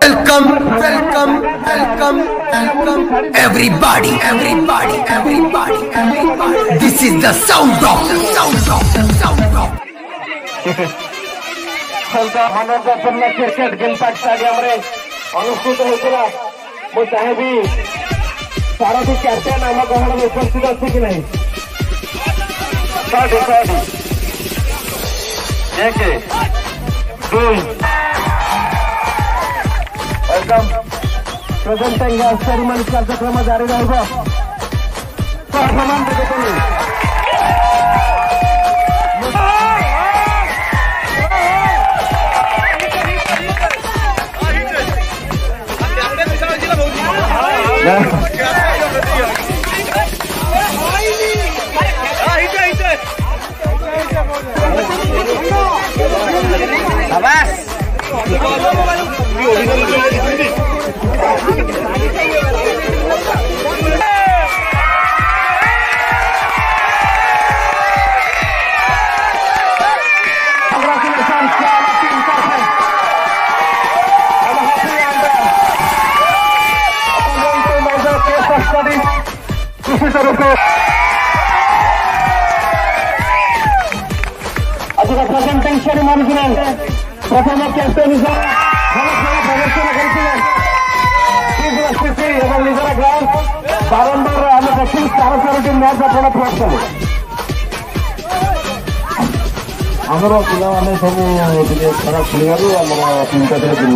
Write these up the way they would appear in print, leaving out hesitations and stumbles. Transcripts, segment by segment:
Welcome, welcome, welcome, welcome, everybody, everybody, everybody, everybody. This is the sound of the sound of the sound of. Cricket गिलपाट stadium रे अनुष्ठित होता मु चाहेबी सारथी captain आम गहन में उपस्थित अच्छे कि नहीं वेलकम प्रेजेंटिंग सेरेमनी कार्यक्रम जारी रहा प्रेजेंटिंग सेरेमनी प्रथम कैप्टेन प्रदर्शन करते निजर ग्राउंड बारंबार आम देखी 4 मैच आप फ्लट कले आमर पाने सब खराब खेलू आम चिंता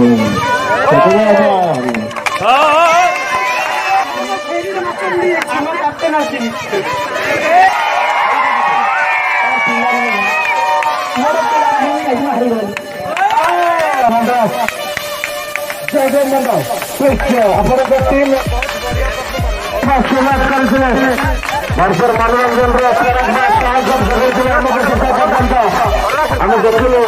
मनोरंजन आम देखिलु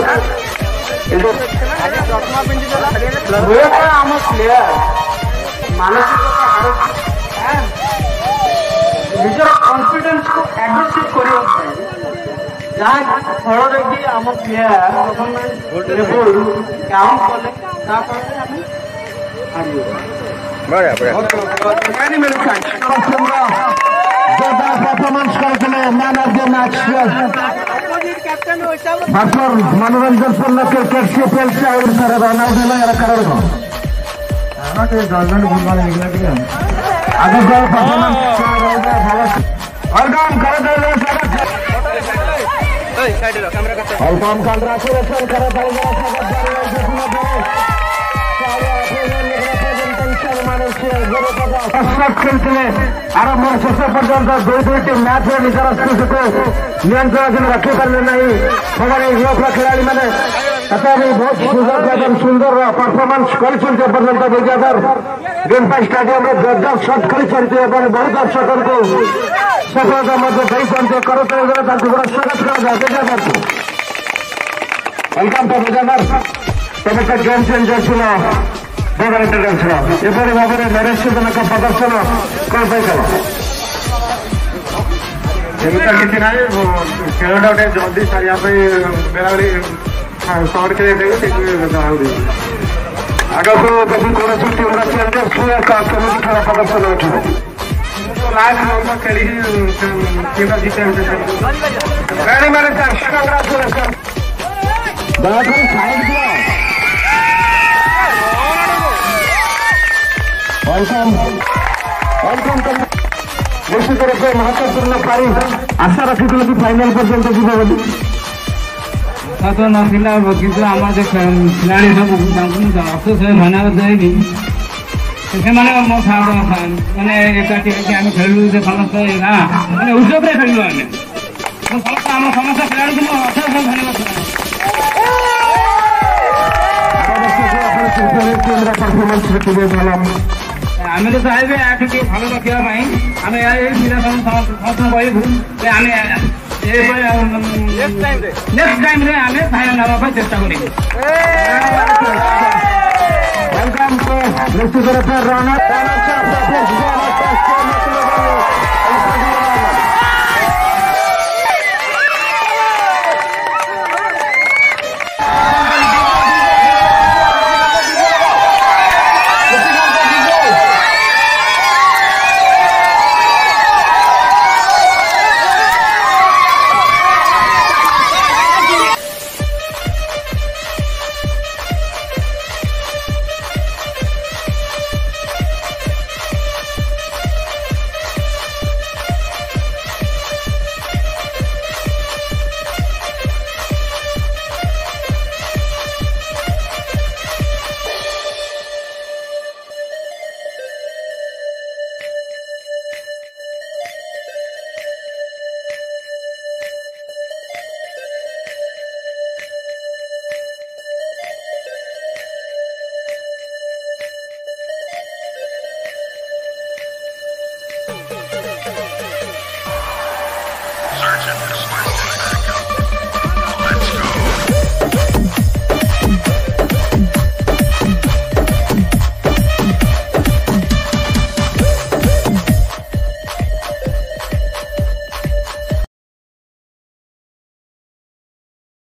आम प्लेयर निजर कॉन्फिडेंस को एग्रेसिव करने जहाँ फल कि आम प्लेयर लेवल काउंट कले मनोरंजन पूर्ण क्रिकेट सीपीएल आगे आरंभ शेष पर्यंत 2-2 मैच निजर स्थिति को नियंत्रण रखी पारे ना युवा खेलाड़ी मैंने बहुत सुंदर परफॉर्मेंस करपर्यंत विजेंदर ग्रीनपार्क स्टाडियम जोरदार शॉट खेली बहुत दर्शकों को सफलता करते स्वागत विजेंदर वेलकम टू विजेंदर तुम एक गेम चेंजर छो बड़ इंटरनेशनल एपरी भाव में नरेशजनक प्रदर्शन कौन एमता कि ना खेलटा गोटे जल्दी सारे बेला सर्ट खेल आग को देखिए कौन टीम चेंजेस खेल प्रदर्शन लास्ट खेली टीम जीते निश्चित रूप से महत्वपूर्ण पारी आशा रखी कि फाइनाल पर्यंत जीव बोली तो नाला किंतु आम खिलाड़ी सब अफसोस धन्यवाद देवी से मो मैंने एकाठी आम खेलु समस्त मैंने उत्सव खेलु आम समस्त आम समस्त खिलाड़ी को अशेष धन्यवाद आम तो चाहिए आठ भल रखापी आम समस्त कहबू नेक्स्ट टाइम रे आम फाइनल नाम चेष्टा करूँ निश्चित रूप से